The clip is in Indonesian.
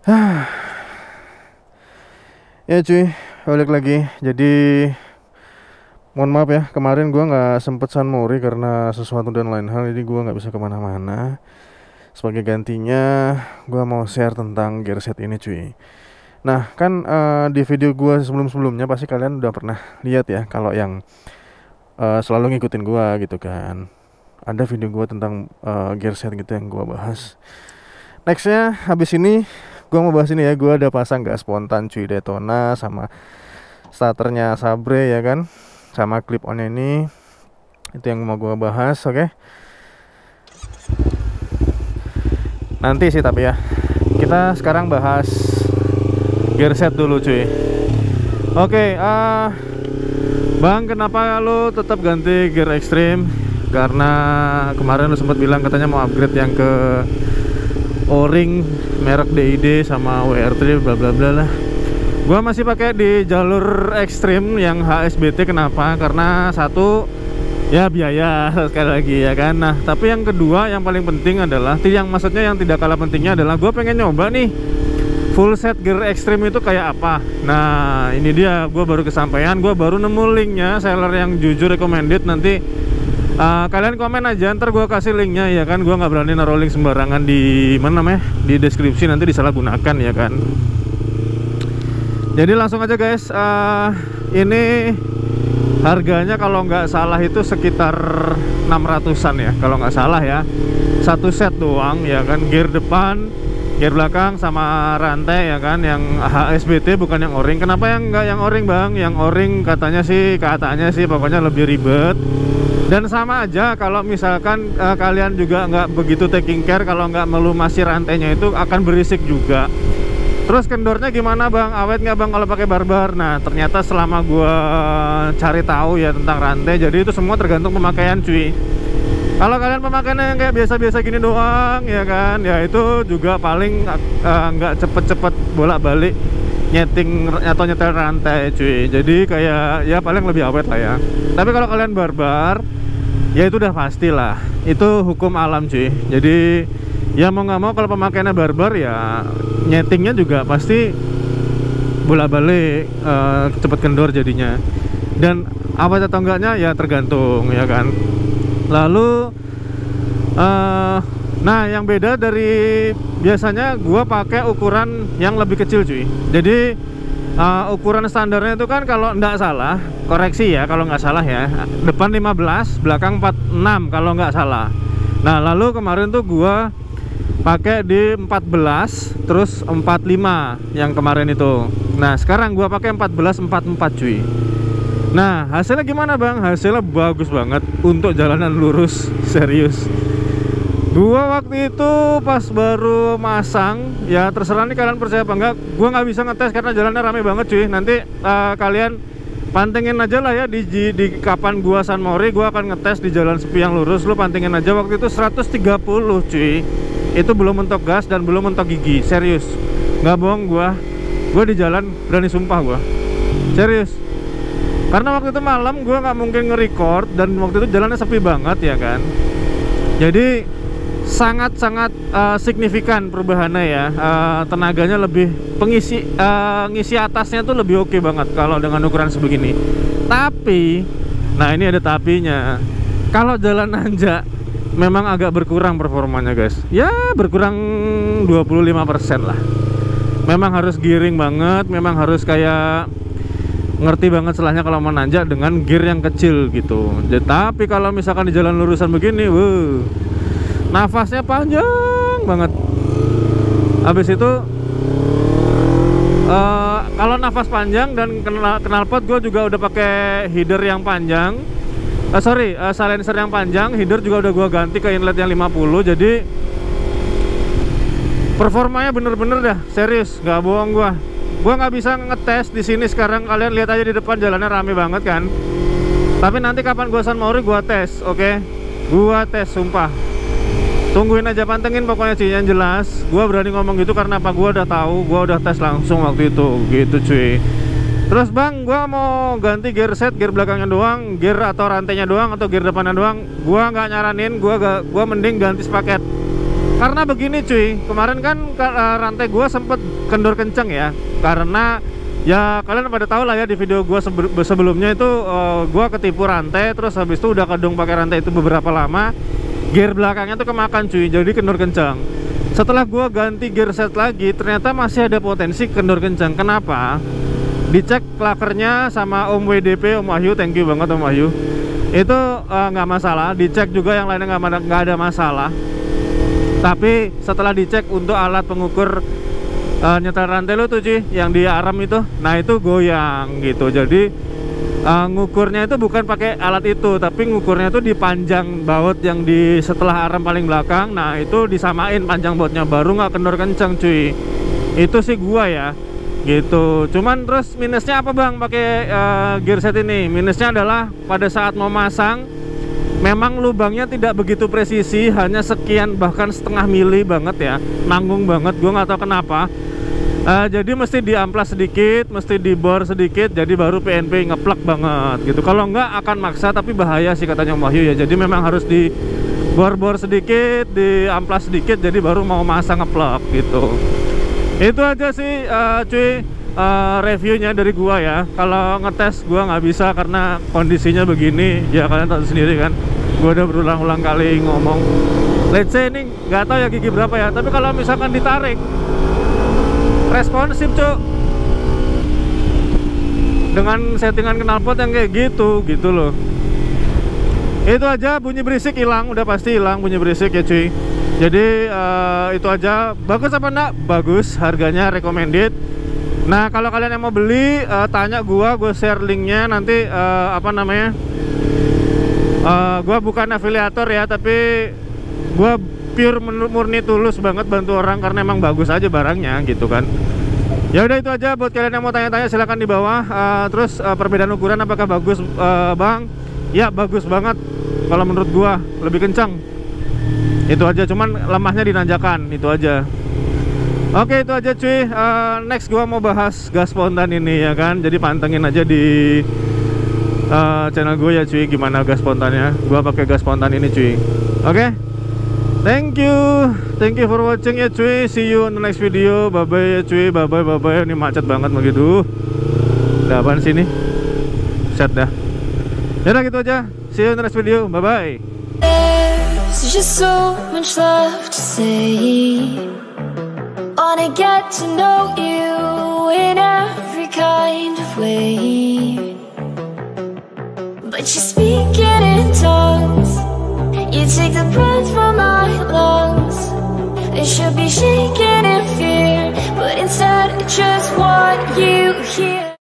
Ya cuy, balik lagi. Jadi mohon maaf ya, kemarin gua nggak sempet San Mori karena sesuatu dan lain hal, jadi gua nggak bisa kemana-mana. Sebagai gantinya, gua mau share tentang gearset ini cuy. Nah kan di video gua sebelum-sebelumnya pasti kalian udah pernah lihat ya, kalau yang selalu ngikutin gua gitu kan. Ada video gua tentang gearset gitu yang gua bahas. Nextnya habis ini gua mau bahas ini ya. Gua ada pasang gas spontan cuy, Daytona sama starternya Sabre ya kan, sama clip on ini. Itu yang mau gua bahas. Oke, nanti sih tapi ya, kita sekarang bahas gearset dulu cuy. Oke, Bang, kenapa lu tetap ganti gear ekstrim? Karena kemarin lu sempat bilang katanya mau upgrade yang ke O-ring merek DID sama WR3 bla bla bla lah. Gua masih pakai di jalur ekstrim yang HSBT. Kenapa? Karena satu ya biaya sekali lagi ya kan. Nah, tapi yang kedua yang paling penting adalah yang tidak kalah pentingnya adalah gue pengen nyoba nih full set gear ekstrim itu kayak apa. Nah, ini dia, gue baru kesampaian, gue baru nemu linknya, seller yang jujur recommended. Nanti kalian komen aja, ntar gue kasih linknya ya kan. Gue nggak berani naruh link sembarangan di mana namanya, di deskripsi, nanti disalahgunakan ya kan. Jadi langsung aja guys, ini harganya kalau nggak salah itu sekitar 600-an ya, kalau nggak salah ya. Satu set doang ya kan, gear depan, gear belakang sama rantai ya kan, yang HSBT bukan yang O-ring. Kenapa yang nggak yang O-ring bang? Yang O-ring katanya sih pokoknya lebih ribet. Dan sama aja kalau misalkan kalian juga nggak begitu taking care, kalau nggak melumasi rantainya itu akan berisik juga. Terus kendornya gimana bang? Awet nggak bang kalau pakai barbar? Nah ternyata selama gua cari tahu ya tentang rantai, jadi itu semua tergantung pemakaian cuy. Kalau kalian pemakaiannya yang kayak biasa-biasa gini doang ya kan, ya itu juga paling nggak cepet-cepet bolak-balik nyeting atau nyetel rantai cuy. Jadi kayak ya paling lebih awet lah ya. Tapi kalau kalian barbar, ya itu udah pastilah, itu hukum alam cuy. Jadi ya mau nggak mau kalau pemakaiannya barbar ya nyetingnya juga pasti bolak-balik cepet kendor jadinya. Dan awet atau enggaknya ya tergantung ya kan. Lalu nah yang beda dari biasanya gua pakai ukuran yang lebih kecil cuy. Jadi ukuran standarnya itu kan kalau nggak salah, koreksi ya kalau nggak salah ya, depan 15 belakang 46 kalau nggak salah. Nah lalu kemarin tuh gua pakai di 14 terus 45 yang kemarin itu. Nah sekarang gua pakai 1444 cuy. Nah hasilnya gimana bang? Hasilnya bagus banget untuk jalanan lurus, serius. Gua waktu itu pas baru masang, ya terserah nih kalian percaya apa enggak, gua nggak bisa ngetes karena jalannya rame banget cuy. Nanti kalian pantengin aja lah ya di kapan gua San Mori, gua akan ngetes di jalan sepi yang lurus. Lu pantengin aja, waktu itu 130 cuy. Itu belum mentok gas dan belum mentok gigi, serius nggak bohong. Gua di jalan berani sumpah, gua serius. Karena waktu itu malam gua nggak mungkin nge-record dan waktu itu jalannya sepi banget ya kan. Jadi sangat-sangat signifikan perubahannya ya. Tenaganya lebih, ngisi atasnya tuh lebih oke banget kalau dengan ukuran sebegini. Tapi nah ini ada tapinya, kalau jalan nanjak memang agak berkurang performanya guys. Ya berkurang 25% lah. Memang harus giring banget, memang harus kayak ngerti banget celahnya kalau menanjak dengan gear yang kecil gitu. Tapi kalau misalkan di jalan lurusan begini, nafasnya panjang banget. Habis itu kalau nafas panjang dan knalpot gue juga udah pakai header yang panjang. Silencer yang panjang, header juga udah gua ganti ke inlet yang 50. Jadi performanya bener-bener dah, serius, nggak bohong gua nggak bisa ngetes di sini sekarang. Kalian lihat aja di depan jalannya rame banget kan. Tapi nanti kapan gua San Mori gua tes, oke? Gua tes sumpah. Tungguin aja, pantengin pokoknya cuy. Yang jelas gua berani ngomong gitu karena apa? Gua udah tahu, gua udah tes langsung waktu itu gitu cuy. Terus bang, gua mau ganti gear set, gear belakangnya doang, gear atau rantainya doang, atau gear depannya doang. Gua nggak nyaranin, gua mending ganti sepaket. Karena begini cuy, kemarin kan rantai gua sempet kendor kenceng ya, karena ya kalian pada tahu lah ya di video gua sebelumnya itu gua ketipu rantai, terus habis itu udah kedung pakai rantai itu beberapa lama, gear belakangnya tuh kemakan cuy, jadi kendor kenceng. Setelah gua ganti gear set lagi, ternyata masih ada potensi kendor kenceng. Kenapa? Dicek klakernya sama Om WDP, Om Wahyu, thank you banget Om Wahyu. Itu nggak masalah, dicek juga yang lainnya nggak ada masalah. Tapi setelah dicek untuk alat pengukur nyetel rantai lo tuh cuy, yang di arm itu, nah itu goyang gitu. Jadi ngukurnya itu bukan pakai alat itu, tapi ngukurnya itu di panjang baut yang di setelah arm paling belakang. Nah itu disamain panjang bautnya, baru nggak kendor kenceng cuy. Itu sih gua ya gitu. Cuman terus minusnya apa bang pakai gear set ini? Minusnya adalah pada saat mau masang memang lubangnya tidak begitu presisi, hanya sekian bahkan setengah mili banget ya, nanggung banget, gue nggak tahu kenapa. Jadi mesti diamplas sedikit, mesti dibor sedikit, jadi baru PNP ngeplak banget gitu. Kalau nggak akan maksa, tapi bahaya sih katanya Wahyu ya. Jadi memang harus dibor-bor sedikit, diamplas sedikit, jadi baru mau masang ngeplak gitu. Itu aja sih cuy, reviewnya dari gua ya. Kalau ngetes gua nggak bisa karena kondisinya begini ya, kalian tahu sendiri kan. Gua udah berulang-ulang kali ngomong, let's say ini nggak tahu ya gigi berapa ya, tapi kalau misalkan ditarik responsif cuk, dengan settingan knalpot yang kayak gitu loh. Itu aja, bunyi berisik hilang, udah pasti hilang bunyi berisik ya cuy. Jadi itu aja. Bagus apa enggak? Bagus, harganya recommended. Nah kalau kalian yang mau beli, tanya gue share linknya nanti. Apa namanya, gue bukan afiliator ya, tapi gue pure murni tulus banget bantu orang karena emang bagus aja barangnya gitu kan. Ya udah itu aja, buat kalian yang mau tanya-tanya silahkan di bawah. Terus perbedaan ukuran apakah bagus bang? Ya bagus banget kalau menurut gue, lebih kencang. Itu aja, cuman lemahnya dinanjakan, itu aja. Oke itu aja cuy. Next gua mau bahas gas spontan ini ya kan. Jadi pantengin aja di channel gue ya cuy, gimana gas spontannya. Gua pakai gas spontan ini cuy. Oke, thank you for watching ya cuy. See you on the next video. Bye bye ya cuy, bye bye. Ini macet banget begitu. Udah apaan sini? Set dah. Yaudah gitu aja. See you on the next video. Bye bye. There's just so much left to say. Wanna get to know you in every kind of way. But you're speaking in tongues. You take the breath from my lungs. They should be shaking in fear, but instead I just want you here.